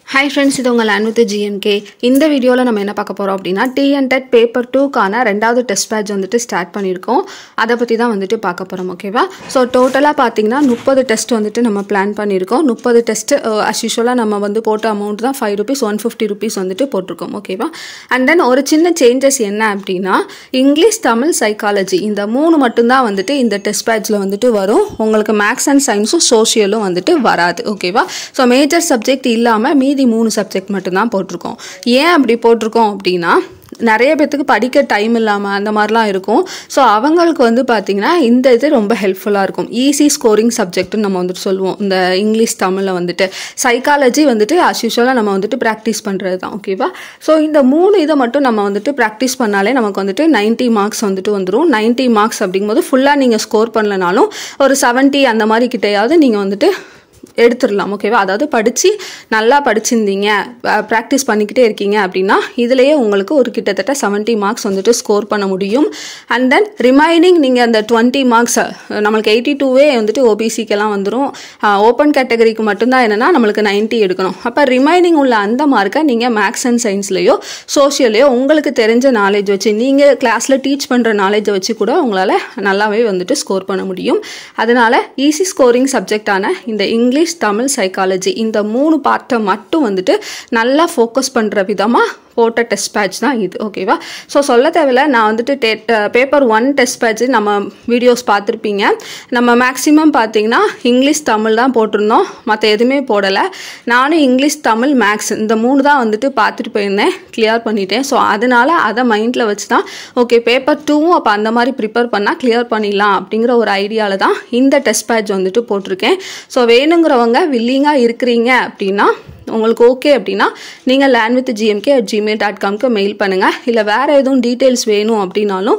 Hi friends, இது உங்க learn with GMK. இந்த வீடியோல நம்ம என்ன பார்க்க போறோம் அப்படினா TNTET Paper-2 கான ரெண்டாவது டெஸ்ட் பேட்ச் வந்துட்டு ஸ்டார்ட் பண்ணிருக்கோம். அத பத்தி தான் வந்துட்டு பார்க்க போறோம், ஓகேவா? சோ டோட்டலா பாத்தீங்கன்னா 30 டெஸ்ட் வந்துட்டு நம்ம பிளான் பண்ணிருக்கோம். 30 டெஸ்ட் as usual நம்ம வந்து போட்ட அமௌண்ட் தான் 5 rupees 150 rupees வந்துட்டு போட்டுருக்கோம், ஓகேவா? அண்ட் தென் ஒரு சின்ன சேஞ்சஸ் என்ன அப்படினா இங்கிலீஷ், தமிழ், சைக்காலஜி இந்த மூணு மட்டும் தான் வந்துட்டு இந்த டெஸ்ட் பேட்ச்ல வந்துட்டு வரும். உங்களுக்கு மேத்ஸ் அண்ட் சயின்ஸும் சோஷியலும் வந்துட்டு வராது, ஓகேவா? சோ மேஜர் சப்ஜெக்ட் இல்லாம மீதி 3 சப்ஜெக்ட் மட்டும் தான் போட்டுருக்கோம். ஏன் அப்படி போட்டுருக்கோம் அப்படின்னா நிறைய பேத்துக்கு படிக்க டைம் இல்லாமல் அந்த மாதிரிலாம் இருக்கும். ஸோ அவங்களுக்கு வந்து பார்த்தீங்கன்னா இந்த இது ரொம்ப ஹெல்ப்ஃபுல்லாக இருக்கும். ஈஸி ஸ்கோரிங் சப்ஜெக்ட்னு நம்ம வந்துட்டு சொல்லுவோம். இந்த இங்கிலீஷ், தமிழில் வந்துட்டு சைக்காலஜி வந்துட்டு as usual நம்ம வந்துட்டு ப்ராக்டிஸ் பண்ணுறது தான், ஓகேவா? ஸோ இந்த 3 இதை மட்டும் நம்ம வந்துட்டு ப்ராக்டிஸ் பண்ணாலே நமக்கு வந்துட்டு 90 மார்க்ஸ் வந்துட்டு வந்துடும். 90 மார்க்ஸ் அப்படிங்கும்போது ஃபுல்லாக நீங்கள் ஸ்கோர் பண்ணலனாலும் ஒரு 70 அந்த மாதிரி கிட்டையாவது நீங்கள் வந்துட்டு எடுத்துடலாம், ஓகேவா? அதாவது படித்து நல்லா படிச்சிருந்தீங்க, ப்ராக்டிஸ் பண்ணிக்கிட்டே இருக்கீங்க அப்படின்னா இதுலேயே உங்களுக்கு ஒரு கிட்டத்தட்ட 70 மார்க்ஸ் வந்துட்டு ஸ்கோர் பண்ண முடியும். அண்ட் தென் ரிமைனிங் நீங்கள் அந்த 20 மார்க்ஸ் நம்மளுக்கு 82வே வந்துட்டு ஓபிசிக்கெல்லாம் வந்துடும். ஓப்பன் கேட்டகரிக்கு மட்டும்தான் என்னென்னா நம்மளுக்கு 90 எடுக்கணும். அப்போ ரிமைனிங் உள்ள அந்த மார்க்கை நீங்கள் மேக்ஸ் அண்ட் சயின்ஸ்லையோ சோஷியலையோ உங்களுக்கு தெரிஞ்ச நாலேஜ் வச்சு நீங்கள் கிளாஸில் டீச் பண்ணுற நாலேஜை வச்சு கூட உங்களால் நல்லாவே வந்துட்டு ஸ்கோர் பண்ண முடியும். அதனால் ஈஸி ஸ்கோரிங் சப்ஜெக்டான இந்த இங்கிலீஷ், தமிழ், சைக்காலஜி இந்த 3 பார்ட்டை மட்டும் வந்துட்டு நல்லா ஃபோக்கஸ் பண்ணுற விதமாக போட்ட டெஸ்ட் பேட்ச் தான் இது, ஓகேவா? ஸோ சொல்ல தேவையில்ல, நான் வந்துட்டு பேப்பர் 1 டெஸ்ட் பேட்ச் நம்ம வீடியோஸ் பார்த்துருப்பீங்க. நம்ம மேக்ஸிமம் பார்த்தீங்கன்னா இங்கிலீஷ், தமிழ் தான் போட்டிருந்தோம், மற்ற எதுவுமே போடலை. நானும் இங்கிலீஷ், தமிழ், மேக்ஸ் இந்த 3 தான் வந்துட்டு பார்த்துட்டு போயிருந்தேன், கிளியர் பண்ணிட்டேன். ஸோ அதனால் அதை மைண்டில் வச்சு தான் ஓகே பேப்பர் 2வும் அப்போ அந்த மாதிரி ப்ரிப்பேர் பண்ணால் கிளியர் பண்ணிடலாம் அப்படிங்கிற ஒரு ஐடியாவில் தான் இந்த டெஸ்ட் பேட்ச் வந்துட்டு போட்டிருக்கேன். ஸோ வேணுங்கிறவங்க வில்லிங்காக இருக்கிறீங்க அப்படின்னா உங்களுக்கு ஓகே அப்படின்னா நீங்கள் learnwithgmk@gmail.comக்கு மெயில் பண்ணுங்கள். இல்லை வேறு எதுவும் டீட்டெயில்ஸ் வேணும் அப்படின்னாலும்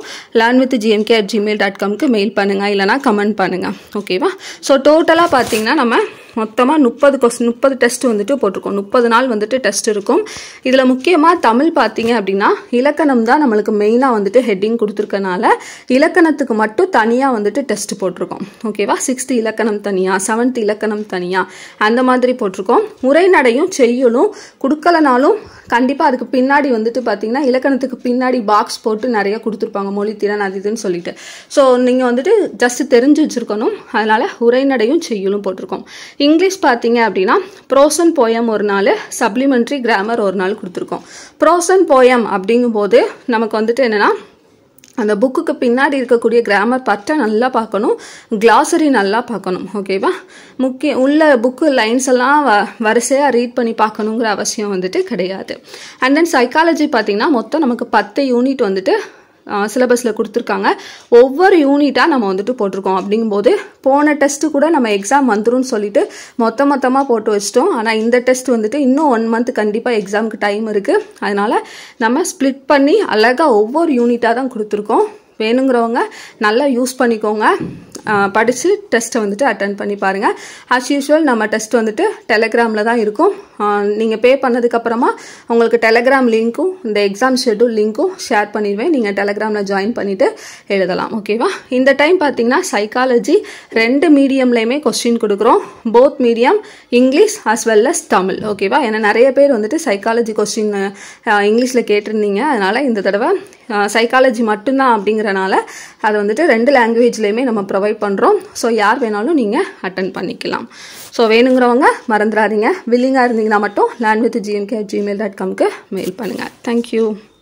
learnwithgmk@gmail.comக்கு மெயில் பண்ணுங்கள், இல்லைனா கமெண்ட் பண்ணுங்கள், ஓகேவா? ஸோ டோட்டலாக பார்த்தீங்கன்னா நம்ம மொத்தமாக 30 டெஸ்ட் வந்துட்டு போட்டிருக்கோம். 30 நாள் வந்துட்டு டெஸ்ட் இருக்கும். இதில் முக்கியமாக தமிழ் பார்த்தீங்க அப்படின்னா இலக்கணம் தான் நம்மளுக்கு மெயினாக வந்துட்டு ஹெட்டிங் கொடுத்துருக்கனால இலக்கணத்துக்கு மட்டும் தனியாக வந்துட்டு டெஸ்ட் போட்டிருக்கோம், ஓகேவா? 6th இலக்கணம் தனியாக, 7th இலக்கணம் தனியாக அந்த மாதிரி போட்டிருக்கோம். உரைநடையும் செய்யுளும் கொடுக்கலனாலும் கண்டிப்பாக அதுக்கு பின்னாடி வந்துட்டு பார்த்தீங்கன்னா இலக்கணத்துக்கு பின்னாடி பாக்ஸ் போட்டு நிறைய கொடுத்துருப்பாங்க, மொழித்திறன் அது இதுன்னு சொல்லிட்டு. ஸோ நீங்கள் வந்துட்டு ஜஸ்ட் தெரிஞ்சு வச்சுருக்கணும். அதனால் உரைநடையும் செய்யுளும் போட்டிருக்கோம். இங்கிலீஷ் பார்த்தீங்க அப்படின்னா ப்ரோஸ் அண்ட் போயம் ஒரு நாள், சப்ளிமெண்ட்ரி கிராமர் ஒரு நாள் கொடுத்துருக்கோம். ப்ரோஸ் அண்ட் போயம் அப்படிங்கும்போது நமக்கு வந்துட்டு என்னென்னா அந்த புக்குக்கு பின்னாடி இருக்கக்கூடிய கிராமர் பார்ட்டை நல்லா பார்க்கணும், கிளாசரி நல்லா பார்க்கணும், ஓகேவா? உள்ள புக்கு லைன்ஸ் எல்லாம் வரிசையாக ரீட் பண்ணி பார்க்கணுங்கிற அவசியம் வந்துட்டு கிடையாது. அண்ட் தென் சைக்காலஜி பார்த்தீங்கன்னா மொத்தம் நமக்கு 10 யூனிட் வந்துட்டு சிலபஸில் கொடுத்துருக்காங்க. ஒவ்வொரு யூனிட்டாக நம்ம வந்துட்டு போட்டிருக்கோம். அப்படிங்கும்போது போன டெஸ்ட்டு கூட நம்ம எக்ஸாம் வந்துடும் சொல்லிட்டு மொத்தமாக போட்டு வச்சிட்டோம். ஆனால் இந்த டெஸ்ட் வந்துட்டு இன்னும் 1 month கண்டிப்பாக எக்ஸாமுக்கு டைம் இருக்குது. அதனால் நம்ம ஸ்ப்ளிட் பண்ணி அழகாக ஒவ்வொரு யூனிட்டாக தான் கொடுத்துருக்கோம். வேணுங்கிறவங்க நல்லா யூஸ் பண்ணிக்கோங்க, படித்து டெஸ்ட்டை வந்துட்டு அட்டன் பண்ணி பாருங்கள். ஆஸ் யூஷுவல் நம்ம டெஸ்ட் வந்துட்டு டெலகிராமில் தான் இருக்கும். நீங்கள் பே பண்ணதுக்கப்புறமா உங்களுக்கு டெலகிராம் லிங்க்கும் இந்த எக்ஸாம் ஷெட்யூல் லிங்க்கும் ஷேர் பண்ணிடுவேன். நீங்கள் டெலகிராமில் ஜாயின் பண்ணிவிட்டு எழுதலாம், ஓகேவா? இந்த டைம் பார்த்தீங்கன்னா சைக்காலஜி 2 மீடியம்லேயுமே கொஸ்டின் கொடுக்குறோம். Both medium English as well as Tamil, ஓகேவா? ஏன்னா நிறைய பேர் வந்துட்டு சைக்காலஜி கொஸ்டின் இங்கிலீஷில் கேட்டிருந்தீங்க. அதனால் இந்த தடவை சைக்காலஜி மட்டும்தான் அப்படிங்கிறனால அதை வந்துட்டு 2 லாங்குவேஜ்லேயுமே நம்ம ப்ரொவைட் பண்ணுறோம். ஸோ யார் வேணாலும் நீங்கள் அட்டன் பண்ணிக்கலாம். ஸோ வேணுங்கிறவங்க மறந்துடாதீங்க. வில்லிங்காக இருந்தீங்கன்னா மட்டும் learnwithgmk@gmail.comக்கு மெயில் பண்ணுங்கள். தேங்க்யூ.